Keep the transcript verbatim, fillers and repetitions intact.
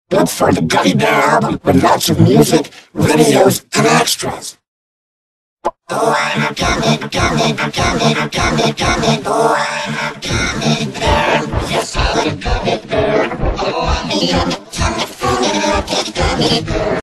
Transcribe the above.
built for the Gummy Bear album with lots of music, videos, and extras. Oh, I'm a gummy, gummy, gummy, gummy, gummy, oh, I'm a gummy bear. Yes, I'm a gummy bear. Oh, I'm a